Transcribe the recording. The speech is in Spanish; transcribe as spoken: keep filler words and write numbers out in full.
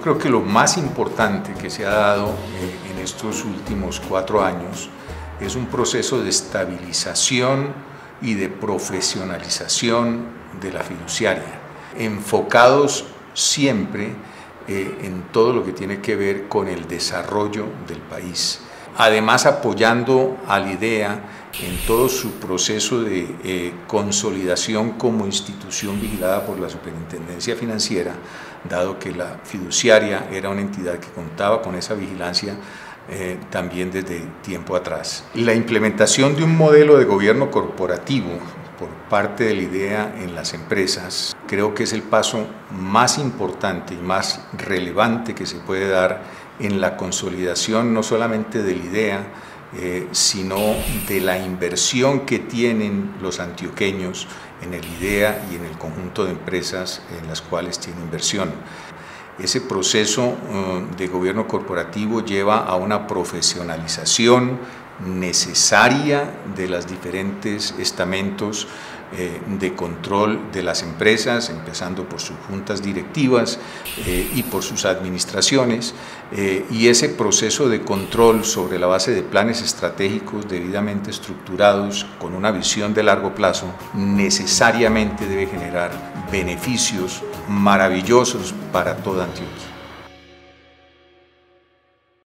Yo creo que lo más importante que se ha dado eh, en estos últimos cuatro años es un proceso de estabilización y de profesionalización de la fiduciaria, enfocados siempre eh, en todo lo que tiene que ver con el desarrollo del país. Además, apoyando a la IDEA en todo su proceso de eh, consolidación como institución vigilada por la Superintendencia Financiera, dado que la fiduciaria era una entidad que contaba con esa vigilancia eh, también desde tiempo atrás. La implementación de un modelo de gobierno corporativo por parte de la IDEA en las empresas creo que es el paso más importante y más relevante que se puede dar en la consolidación no solamente de la IDEA, eh, sino de la inversión que tienen los antioqueños en el IDEA y en el conjunto de empresas en las cuales tienen inversión. Ese proceso uh, de gobierno corporativo lleva a una profesionalización necesaria de los diferentes estamentos eh, de control de las empresas, empezando por sus juntas directivas eh, y por sus administraciones, eh, y ese proceso de control sobre la base de planes estratégicos debidamente estructurados con una visión de largo plazo necesariamente debe generar beneficios maravillosos para toda Antioquia.